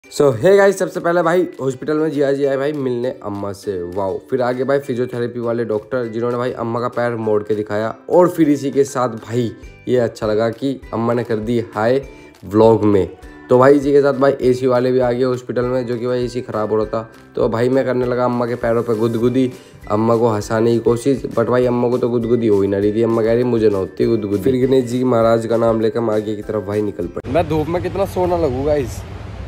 Hey guys, सबसे पहले भाई हॉस्पिटल में जिया जी आए भाई मिलने अम्मा से। वाओ। फिर आगे भाई फिजियोथेरेपी वाले डॉक्टर जिन्होंने भाई अम्मा का पैर मोड़ के दिखाया। और फिर इसी के साथ भाई ये अच्छा लगा कि अम्मा ने कर दी हाय व्लॉग में। तो भाई इसी के साथ भाई एसी वाले भी आ गए हॉस्पिटल में, जो कि भाई एसी खराब हो रहा था। तो भाई मैं करने लगा अम्मा के पैरों पे गुदगुदी, अम्मा को हंसाने की कोशिश, बट भाई अम्मा को तो गुदगुदी हो ही ना रही थी। अम्मा कह रही मुझे ना होती गुदगुदी। फिर गणेश जी महाराज का नाम लेकर हम आगे की तरफ भाई निकल पड़े। मैं धूप में कितना सोना लगूंगा इस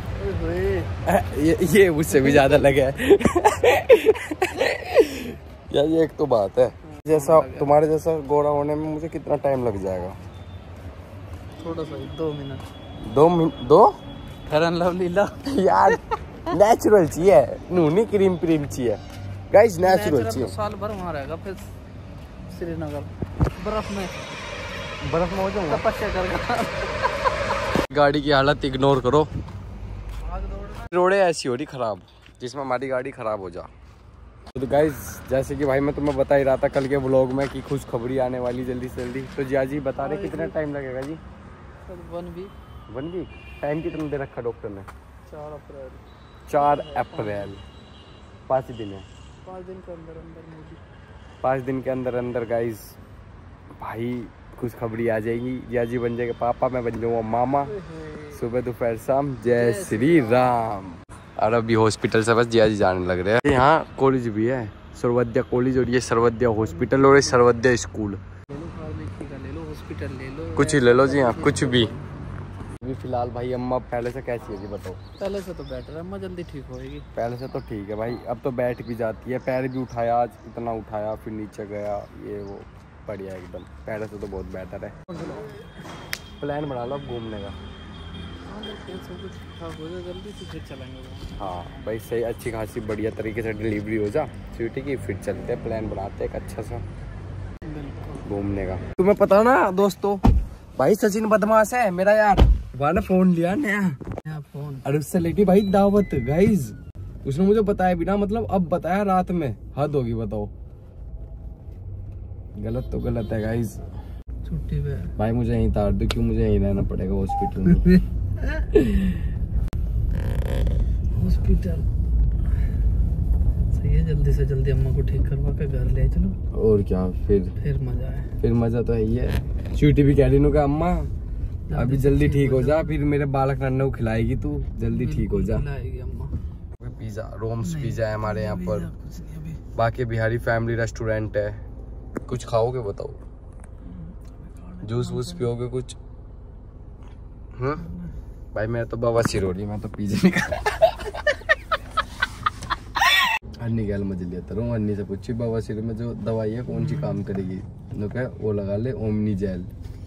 ये मुझसे भी ज्यादा लगा है। यार ये एक तो बात है, जैसा तुम्हारे जैसा गोरा होने में मुझे कितना टाइम लग जाएगा? थोड़ा सा 2 मिनट। 2 मिनट? 2 फेयर एंड लवली ला यार नेचुरल चाहिए, नूनी क्रीम चाहिए गाइस, नेचुरल चाहिए। साल भर वहाँ रहेगा, फिर श्रीनगर बर्फ में हो जाऊंगा, तपस्या करेगा। गाड़ी की हालत इग्नोर करो, रोडें ऐसी हो रही खराब जिसमें हमारी गाड़ी खराब हो जा। तो गाइज जैसे कि भाई मैं तुम्हें बता ही रहा था कल के व्लॉग में कि खुशखबरी आने वाली जल्दी से जल्दी। तो जिया जी बता रहे कितना टाइम लगेगा जी? 1 वीक। टाइम कितना दे रखा डॉक्टर ने? 4 अप्रैल 5 दिन है। 5 दिन के अंदर 5 दिन के अंदर अंदर गाइज भाई खुशखबरी आ जाएगी। जिया जी बन जाएगा पापा, मैं बन जाऊँगा मामा। सुबह दोपहर शाम जय श्री राम। और अभी हॉस्पिटल से बस जिया जी जाने लग रहे हैं। यहाँ कॉलेज भी है, सर्वोदय कॉलेज, और ये सर्वोदय हॉस्पिटल और ये सर्वोदय स्कूल। ले लो, हॉस्पिटल ले लो, कुछ ही ले लो जी, यहाँ कुछ भी। अभी फिलहाल भाई अम्मा पहले से कैसी है जी बताओ? पहले से तो बेटर है, अम्मा जल्दी ठीक होएगी। पहले से तो ठीक है भाई, अब तो बैठ भी जाती है, पैर भी उठाया आज, इतना उठाया फिर नीचे गया, ये वो बढ़िया एकदम। पहले से तो बहुत बेहतर है। प्लान बना लो अब घूमने का। सब कुछ ठीक हो जाए जल्दी से, फिर चलेंगे। हाँ भाई सही, अच्छी खासी बढ़िया तरीके से डिलीवरी हो जा स्वीटी की, फिर चलते हैं, प्लान बनाते हैं एक अच्छा सा घूमने का। तुम्हें पता ना दोस्तों, भाई सचिन बदमाश है मेरा यार, वहाँ फोन लिया नया फोन, और उससे लेके भाई दावत गाइज। उसने मुझे बताया बिना, मतलब अब बताया रात में, हद होगी बताओ। गलत तो गलत है गाइज। छुट्टी पे भाई मुझे यहीं तार दो, क्यों मुझे यहीं रहना पड़ेगा हॉस्पिटल में। हॉस्पिटल सही है, जल्दी से जल्दी अम्मा को ठीक करवा के घर ले चलो। और क्या, फिर मजा है। फिर मजा तो है ही है। स्वीटी भी कह रही हूँ अम्मा अभी जल्दी ठीक हो जा, फिर मेरे बालक नन्हे को खिलाएगी तू, जल्दी ठीक हो जा। अम्मा पिज्जा, रोम्स पिज्जा है हमारे यहाँ पर, बाकी बिहारी फैमिली रेस्टोरेंट है। कुछ खाओगे बताओ? जूस वूस पियोगे कुछ? भाई मैं तो बवासीर हो रही, मैं तो पिज्जा नहीं खा। अन्नी गैल मजे लेता रहूँ, अन्नी से पूछी बवासीर में जो दवाई है कौन सी काम करेगी, नो क्या वो लगा ले ओमनी जेल।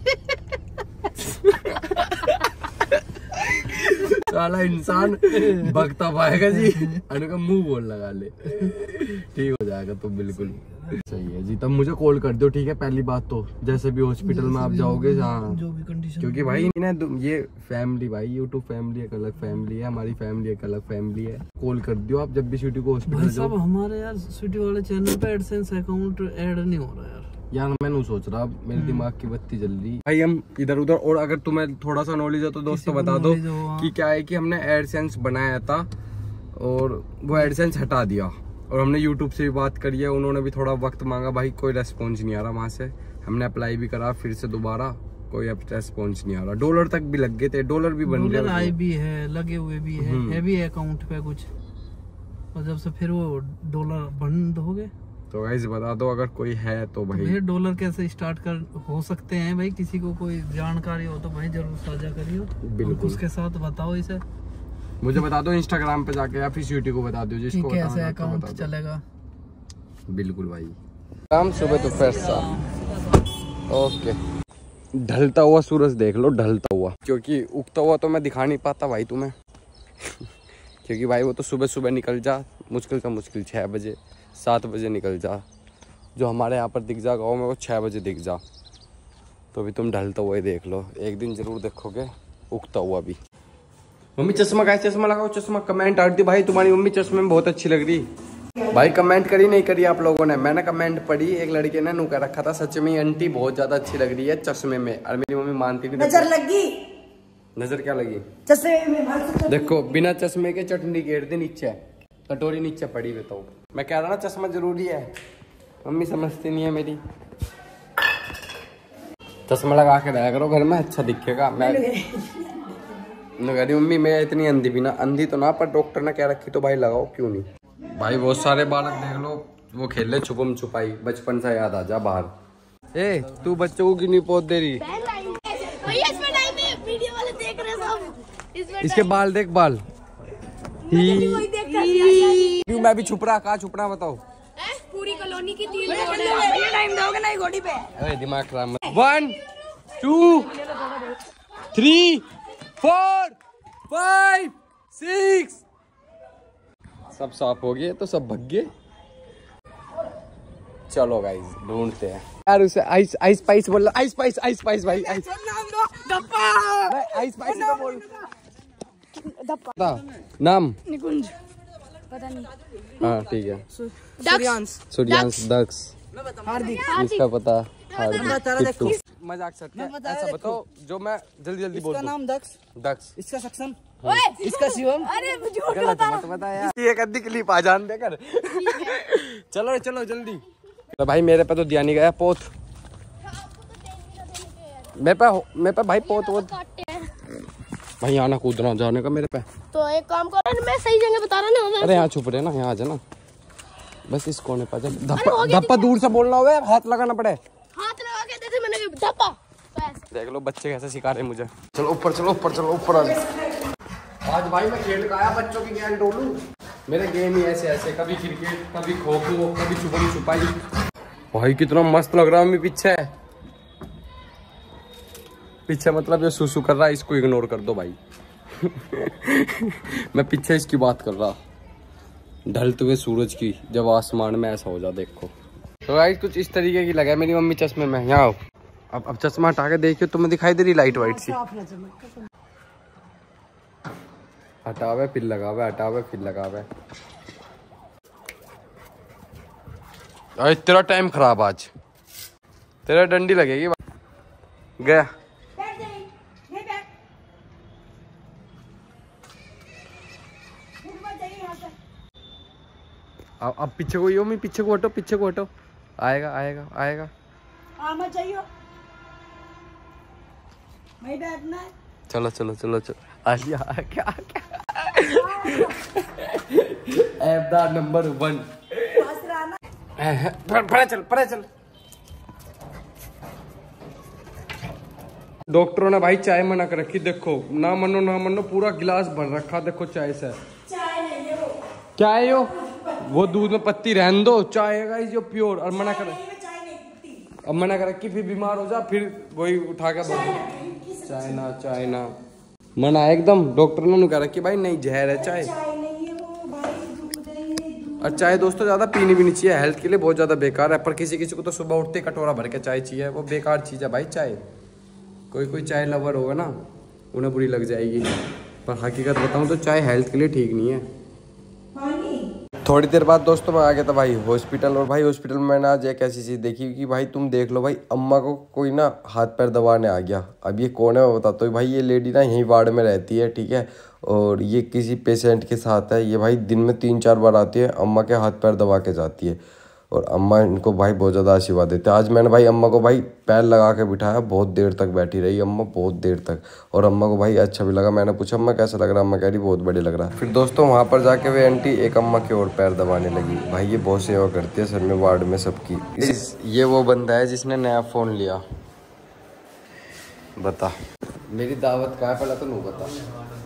साला इंसान भगता पाएगा जी, अनु का मुंह बोल लगा ले, ठीक हो जाएगा तो बिल्कुल सही है जी। तब मुझे कॉल कर दो, ठीक है? पहली बात तो जैसे भी हॉस्पिटल में आप जाओगे, हाँ जो भी कंडीशन, क्योंकि भाई ना ये फैमिली, भाई यूट्यूब फैमिली एक अलग फैमिली है, हमारी फैमिली एक अलग फैमिली है। कॉल कर दियो आप जब भी स्वीटी को हॉस्पिटल जाओ। हमारे यार स्वीटी वाले चैनल पे एडसेंस अकाउंट ऐड नहीं हो रहा यार मैं नहीं सोच रहा, मेरे दिमाग की बत्ती जल रही भाई। हम इधर उधर, और अगर तुम्हें थोड़ा सा नॉलेज हो तो दोस्तों बता दो कि क्या है कि हमने एडसेंस बनाया था और वो एडसेंस हटा दिया, और हमने यूट्यूब से भी बात करी है, उन्होंने भी थोड़ा वक्त मांगा भाई, कोई रेस्पॉन्स नहीं आ रहा वहाँ से। हमने अप्लाई भी करा फिर से दोबारा, कोई अब रेस्पॉन्स नहीं आ रहा। डॉलर तक भी लग गए थे, डॉलर भी बन गए, आए भी है, लगे हुए भी है भी अकाउंट पे कुछ, और जब से फिर वो डॉलर बंद हो गए। तो गाइस बता दो अगर कोई है तो भाई डॉलर कैसे स्टार्ट कर हो सकते हैं भाई, किसी को कोई जानकारी हो तो भाई जरूर साझा करियो, बिल्कुल उसके साथ बताओ इसे, मुझे बता दो इंस्टाग्राम पे जाके, या फिर स्वीटी को बता दो जिसको कैसे अकाउंट चलेगा। बिल्कुल भाई, शाम सुबह दोपहर शाम। ओके, ढलता हुआ सूरज देख लो, ढलता हुआ, क्योंकि उगता हुआ तो मैं दिखा नहीं पाता भाई तुम्हें। क्योंकि भाई वो तो सुबह सुबह निकल जा, मुश्किल से मुश्किल 6 बजे 7 बजे निकल जा, जो हमारे यहाँ पर दिख जा गाँव में वो 6 बजे दिख जा। तो अभी तुम ढलता हुआ ही देख लो, एक दिन जरूर देखोगे उगता हुआ भी। मम्मी चश्मा का चश्मा लगाओ, चश्मा कमेंट आती भाई, तुम्हारी मम्मी चश्मे में बहुत अच्छी लग रही। भाई कमेंट करी नहीं करी आप लोगों ने? मैंने कमेंट पढ़ी, एक लड़के ने नु कह रखा था सच में आंटी बहुत ज्यादा अच्छी लग रही है चश्मे में, और मेरी मम्मी मानती नहीं। नजर लगी नजर क्या लगी? चश्मे में देखो बिना चश्मे के चटनी गेर दी नीचे, कटोरी नीचे पड़ी। बताओ मैं कह रहा ना चश्मा जरूरी है, मम्मी समझती नहीं है मेरी। चश्मा लगा के रहा करो घर में, अच्छा दिखेगा। मैं कह रही मम्मी मैं इतनी अंधी भी ना, अंधी तो ना पर डॉक्टर ने कह रखी तो भाई लगाओ, क्यों नहीं भाई। बहुत सारे बालक देख लो वो खेल ले छुपम छुपाई, बचपन सा याद आ जा बाहर। ए तू बच्चों को क्यों नहीं पौध दे रही? इसके बाल देख, बाल क्यों? मैं भी छुप रहा, कहाँ छुप रहा बताओ? पूरी कॉलोनी की 3 टाइम दोगे ना घोड़ी पे। अरे दिमाग खराब मत। 1 2 3 4 5 6 सब साफ हो गए तो सब भग गए। चलो गाइस ढूंढते हैं यार उसे। आइस आइस स्पाइस बोल, आइस स्पाइस, आइस स्पाइस भाई, आइस आइस स्पाइस तो बोल। नाम निकुंज, पता नहीं। हाँ ठीक है। सूर्यांश, दक्ष, हार्दिक, इसका पता हार्दिक। मजाक सकते हैं, ऐसा बताओ जो मैं जल्दी जल्दी बोल दूं। इसका नाम दक्ष, दक्ष, इसका सक्षम, इसका शिवम। अरे गलत मत बता यार, ये कद्दी क्लिप आ जान देकर। चलो चलो जल्दी। तो भाई मेरे पे तो दिया नहीं गया पोत, मेरे पे भाई पोत वोत भाई आना कूदना जाने का मेरे पे। तो एक काम करो, मैं सही जगह बता रहा ना। अरे यहाँ छुप रहे ना, यहाँ आ जाना बस, इस कोने पर धप्पा दूर से बोलना हुआ, हाथ लगाना पड़े। हाथ लगा के जैसे मैंने धप्पा, देख लो बच्चे कैसे सिखा रहे मुझे। चलो ऊपर चलो, ऊपर चलो, ऊपर आज भाई मैं खेल का आया, बच्चों की ज्ञान डोलू। मेरे गेम ही ऐसे ऐसे, कभी क्रिकेट, कभी खो खो, कभी छुपन छुपाई। भाई कितना मस्त लग रहा है। मैं पीछे पीछे मतलब ये सुसु कर रहा है, इसको इग्नोर कर दो भाई। मैं पीछे इसकी बात कर रहा, ढलते हुए सूरज की, जब आसमान में ऐसा हो जा देखो। तो गाइस कुछ इस तरीके की लगा है मेरी मम्मी चश्मे में। यहाँ अब चश्मा हटा के देखियो, तुम्हें दिखाई दे रही लाइट वाइट सी? हटावे फिर लगावे, हटावे फिर लगावे। अरे तेरा टाइम खराब आज, तेरा डंडी लगेगी। गया अब पीछे को यो, मैं पीछे को हटो, पीछे को हटो। आएगा आएगा आएगा, आना चाहिए। मैं बैठना है। चलो चलो चलो चलो। आलिया क्या ऐबदार नंबर 1। पढ़े चल, पढ़े चल। डॉक्टरों ने भाई चाय मना कर रखी, देखो ना मनो ना मनो, पूरा गिलास भर रखा देखो चाय से। क्या है यो? वो दूध में पत्ती रहने दो, चाय है गाइस जो प्योर। और मना कर, अब मना कर रखी, फिर बीमार हो जा, फिर वही उठा के बोल चाइना चाइना। मना एकदम, डॉक्टर ने कह रखी भाई नहीं, जहर है चाय। और चाय दोस्तों ज्यादा पीनी भी नहीं चाहिए, हेल्थ के लिए बहुत ज्यादा बेकार है। पर किसी किसी को तो सुबह उठते कटोरा भर के चाय चाहिए, वो बेकार चीज है भाई चाय। कोई कोई चाय लवर होगा ना, उन्हें बुरी लग जाएगी, पर हकीकत बताऊं तो चाय हेल्थ के लिए ठीक नहीं है। थोड़ी देर बाद दोस्तों मैं आ गया था भाई हॉस्पिटल। और भाई हॉस्पिटल में मैंने आज एक ऐसी चीज़ देखी कि भाई तुम देख लो भाई, अम्मा को कोई ना हाथ पैर दबाने आ गया। अब ये कौन है मैं बताता हूँ भाई, ये लेडी ना यहीं वार्ड में रहती है, ठीक है। और ये किसी पेशेंट के साथ है। ये भाई दिन में 3-4 बार आती है, अम्मा के हाथ पैर दबा के जाती है। और अम्मा इनको भाई बहुत ज़्यादा आशीर्वाद देते हैं। आज मैंने भाई अम्मा को भाई पैर लगा के बिठाया, बहुत देर तक बैठी रही अम्मा, बहुत देर तक। और अम्मा को भाई अच्छा भी लगा। मैंने पूछा अम्मा कैसा लग रहा है? अम्मा कह रही बहुत बढ़िया लग रहा है। फिर दोस्तों वहाँ पर जाके वे आंटी एक अम्मा के और पैर दबाने लगी। भाई ये बहुत सेवा करती है सर में, वार्ड में सबकी। ये वो बंदा है जिसने नया फ़ोन लिया। बता मेरी दावत कहाँ है पहले तो नहीं बता।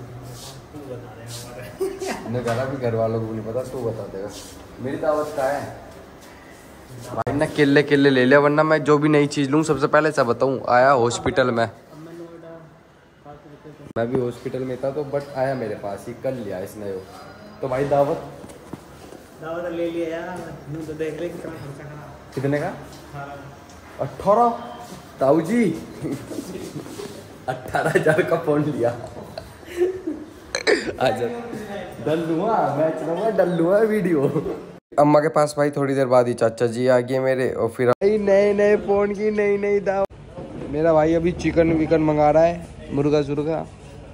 घर वालों को नहीं पता, तू बता देगा मेरी दावत कहाँ है। भाई ना केले केले ले लिया, वरना मैं जो भी नई चीज लूँ सबसे पहले ऐसा बताऊँ। आया हॉस्पिटल में, मैं भी हॉस्पिटल में था तो बट आया मेरे पास ही, कर लिया इसने वो। तो भाई दावत ले लिया यार, तो देख ले कितना खर्चा करा। कितने का? 18 ताऊ जी। 18,000 का फोन लिया। आजा डल्लुआ मैच लूंगा, डल्लुआ वीडियो। अम्मा के पास भाई थोड़ी देर बाद ही चाचा जी आ गए मेरे। और फिर नए नए फोन की नई नई दाव। मेरा भाई अभी चिकन विकन मंगा रहा है, मुर्गा सुर्गा।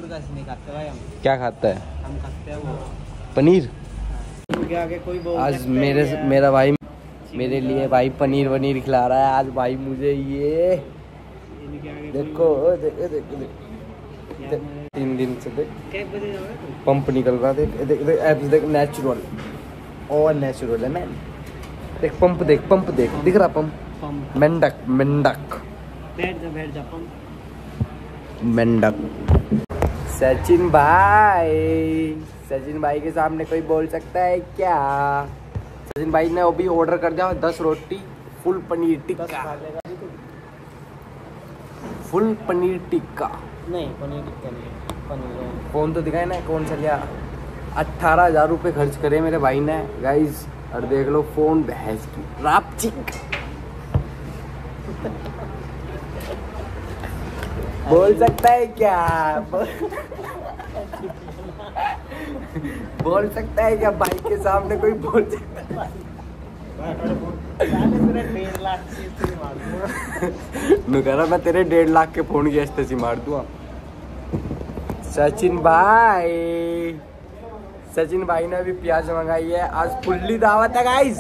मुर्गा से नहीं खाते भाई हम। क्या खाता है? हम खाते हैं वो पनीर। आगे कोई आज मेरा भाई मेरे लिए भाई पनीर वनीर खिला रहा है आज भाई मुझे। ये देखो देखो देखो 3 दिन से देख पंप निकल रहा। देख देख देख एप्स देख नेचुरल और नेचुरल है मैन। देख पंप देख दिख रहा पंप। मेंढक बैठ जा पंप। मेंढक। सचिन भाई के सामने कोई बोल सकता है क्या? सचिन भाई ने अभी ऑर्डर कर दिया 10 रोटी फुल पनीर टिक्का। फुल पनीर टिक्का नहीं, पनीर टिक्का नहीं, पनीर। फोन तो दिखाए ना कौन सा लिया। 18,000 रुपये खर्च करे मेरे भाई ने गाइस। और देख लो फोन भैंस की रापचिक। बोल सकता है क्या? बोल सकता है क्या भाई के सामने कोई बोल सकता है? कह रहा मैं तेरे 1.5 लाख के फोन की अस्ते मार दूंगा। सचिन भाई ने अभी प्याज मंगाई है। आज फुल्ली दावत है गाइस।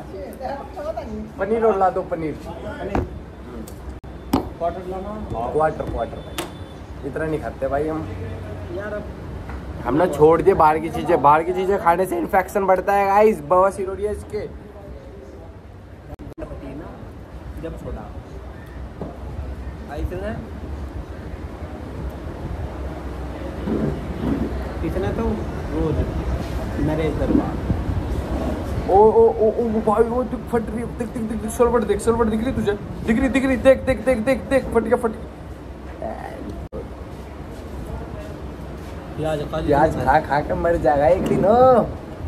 पनीर और ला दो पनीर। क्वार्टर इतना नहीं खाते भाई हम। हमने छोड़ दिए बाहर की चीजें। बाहर की चीजें खाने से इन्फेक्शन बढ़ता है गाइस। बवासीर हो रही है इसके। जब छोड़ा कितने तो रोज नरेश दरबार। ओ भाई वो फट रही। देख सलवट दिख रही तुझे? दिख रही देख फट गया। प्याज खा के मर जाएगा एक दिन। हो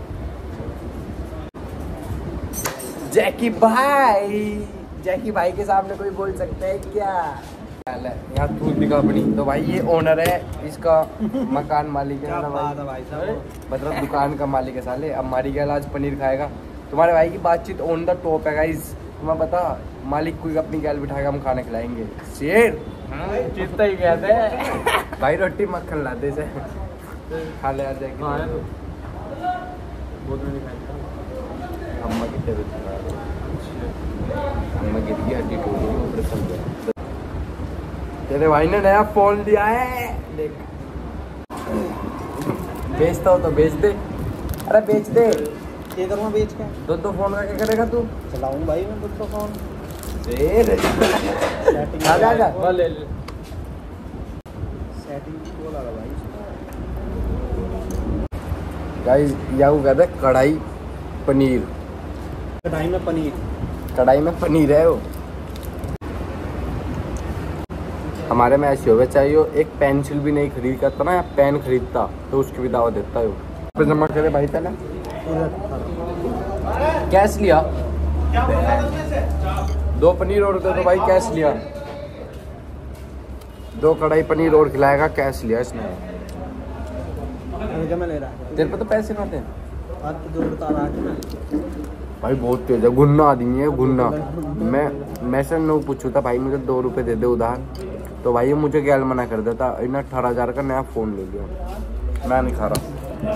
जैकी भाई के सामने कोई बोल सकता है क्या? यहाँ दूध दिखा अपनी। तो भाई ये ओनर है इसका, मकान मालिक है ना भाई साहब, मतलब दुकान का मालिक है साले। अब हमारी गैल आज पनीर खाएगा। तुम्हारे भाई की बातचीत ऑन द टॉप है गाइस। तुम्हें पता मालिक कोई अपनी गैल बिठाएगा हम खाना खिलाएंगे। शेर चित्ता ही कहते हैं भाई। रोटी मक्खन लाते से खा ले। आ जाएगी अम्मा की तबीयत खराब है। अम्मा गिर गई हड्डी टूट गई ऑपरेशन हुआ। तेरे भाई ने नया फोन लिया है देख। बेचता हो तो बेच दे। अरे बेच दे। क्या करूँगा बेच के? दो फोन का क्या करेगा तू? चलाऊँ भाई मैं दो फोन। आजा ले सेटिंग को लगा भाई गाइस। या वो कहते हैं कढ़ाई पनीर। कढ़ाई में पनीर है वो। हमारे में ऐसी होवे चाहिए। एक पेंसिल भी नहीं खरीद करता ना, या पेन खरीदता तो उसकी भी दावा देता है वो। जमा करे भाई पहले कैश लिया। 2 पनीर और दे तो भाई कैश लिया। 2 कढ़ाई पनीर और खिलाएगा कैश लिया इसने। तेरे पे तो पैसे खाते हैं भाई। बहुत तेज है गुन्ना आदमी है गुन्ना। मैं से न पूछू था भाई मुझे 2 रुपए दे दे उधार। तो भाई मुझे गैल मना कर देता। इन्हें 18,000 का नया फोन ले लिया। मैं नहीं खा रहा।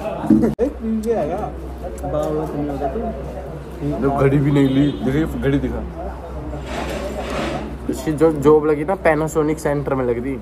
घड़ी भी नहीं ली। घड़ी दिखा। इसकी जो जॉब लगी ना पैनासोनिक सेंटर में लग रही।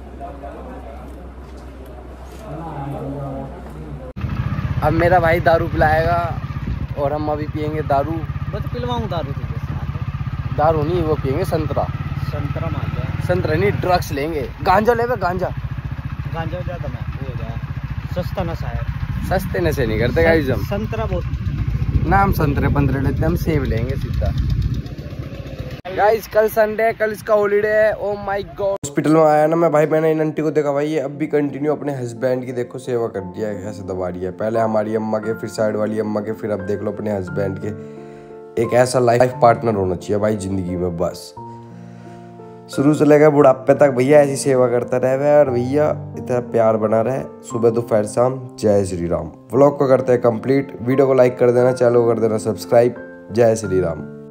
अब मेरा भाई दारू पिलाएगा और हम अभी पियेंगे दारू। बस पिलवाऊं दारू तुझे साथ? दारू नहीं वो पियेंगे संतरा मान जाए। संतरा नहीं ड्रग्स लेंगे। गांजा लेगा गांजा ज्यादा महंगा हो जाए। सस्ता नशा है। सस्ते नशे नहीं करते गाइस हम। संतरा बहुत नाम संतरे 15 लेते हम। सेब लेंगे सीधा। गाइस कल संडे है, कल इसका हॉलीडे है। Oh my God. हॉस्पिटल में आया ना मैं भाई। मैंने इन आंटी को देखा भाई ये अब भी कंटिन्यू अपने हस्बैंड की देखो सेवा कर दिया है। ऐसे दबा रही है। पहले हमारी अम्मा के, फिर साइड वाली अम्मा के, फिर अब देख लो अपने हस्बैंड के। एक ऐसा लाइफ पार्टनर होना चाहिए भाई जिंदगी में। बस शुरू से लेकर बुढ़ापे तक भैया ऐसी सेवा करता रहे और भैया इतना प्यार बना रहे सुबह दोपहर शाम। जय श्री राम। व्लॉग को करते हैं कंप्लीट। वीडियो को लाइक कर देना, चैनल को कर देना सब्सक्राइब। जय श्री राम।